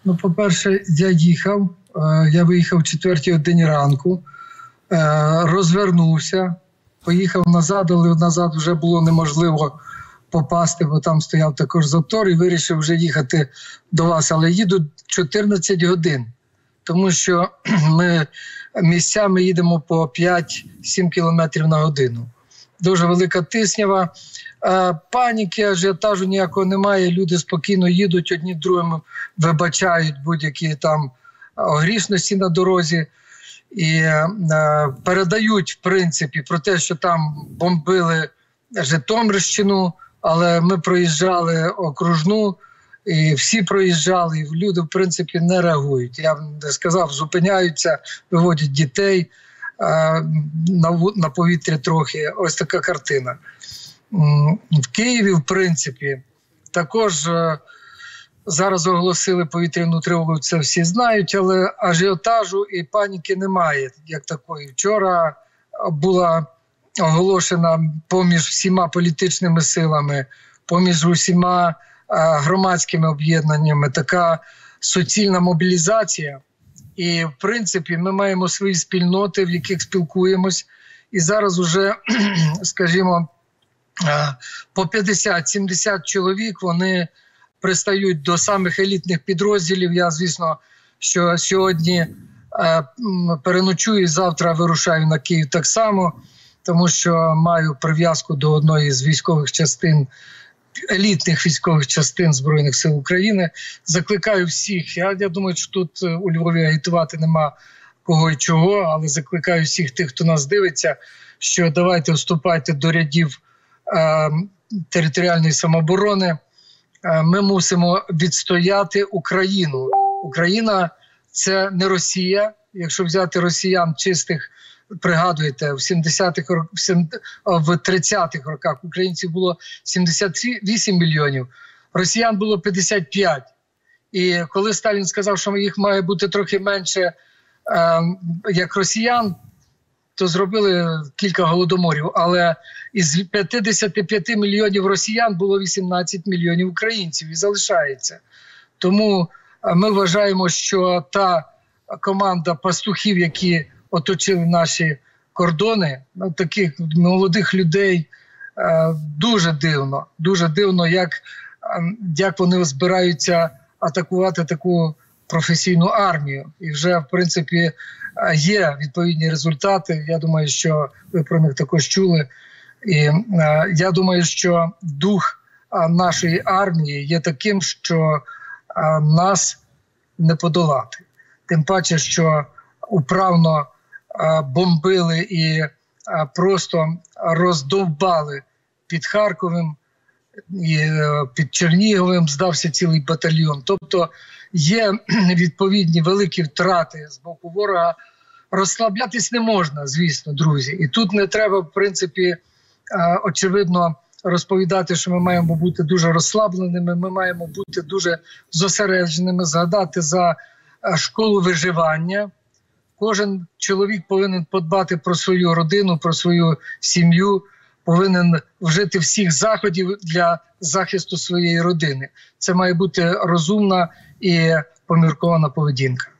Ну, по-перше, я виїхав о 4 годині ранку, розвернувся, поїхав назад, але назад вже було неможливо попасти, бо там стояв також затор, і вирішив вже їхати до вас. Але їду 14 годин, тому що ми місцями їдемо по 5-7 км на годину. Дуже велика тиснява. Паніки, ажіотажу ніякого немає. Люди спокійно їдуть, одні другим вибачають будь-які там грішності на дорозі. І передають, в принципі, про те, що там бомбили Житомирщину, але ми проїжджали окружну, і всі проїжджали, і люди, в принципі, не реагують. Я не сказав, зупиняються, виводять дітей на повітря трохи. Ось така картина. В Києві, в принципі, також зараз оголосили повітряну тривогу, це всі знають, але ажіотажу і паніки немає, як такої. Вчора була оголошена поміж всіма політичними силами, поміж усіма громадськими об'єднаннями така суцільна мобілізація. І, в принципі, ми маємо свої спільноти, в яких спілкуємось. І зараз уже, скажімо, по 50-70 чоловік вони пристають до самих елітних підрозділів. Я, звісно, що сьогодні переночую, завтра вирушаю на Київ так само, тому що маю прив'язку до одної з військових частин, елітних військових частин Збройних сил України. Закликаю всіх, я думаю, що тут у Львові агітувати нема кого і чого, але закликаю всіх тих, хто нас дивиться, що давайте вступайте до рядів територіальної самооборони. Ми мусимо відстояти Україну. Україна – це не Росія. Якщо взяти росіян чистих, пригадуєте, в 30-х роках українців було 78 мільйонів, росіян було 55. І коли Сталін сказав, що їх має бути трохи менше, як росіян, то зробили кілька голодоморів. Але із 55 мільйонів росіян було 18 мільйонів українців і залишається. Тому ми вважаємо, що та команда пастухів, які оточили наші кордони, таких молодих людей, дуже дивно, як вони збираються атакувати таку професійну армію. І вже, в принципі, є відповідні результати. Я думаю, що ви про них також чули. І я думаю, що дух нашої армії є таким, що нас не подолати. Тим паче, що управно бомбили і просто роздовбали під Харковом, і під Черніговим здався цілий батальйон. Тобто є відповідні великі втрати з боку ворога. Розслаблятись не можна, звісно, друзі. І тут не треба, в принципі, очевидно, розповідати, що ми маємо бути дуже розслабленими, ми маємо бути дуже зосередженими, згадати за школу виживання. Кожен чоловік повинен подбати про свою родину, про свою сім'ю, повинен вжити всіх заходів для захисту своєї родини. Це має бути розумна і поміркована поведінка.